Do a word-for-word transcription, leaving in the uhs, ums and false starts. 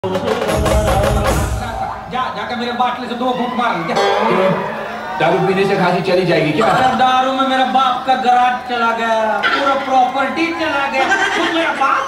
जा जाकर मेरे बाटले से दो घूंट मार। दारू पीने से खांसी चली जाएगी क्या? दारू में मेरा बाप का गराज चला गया, पूरा प्रॉपर्टी चला गया, मेरा बाप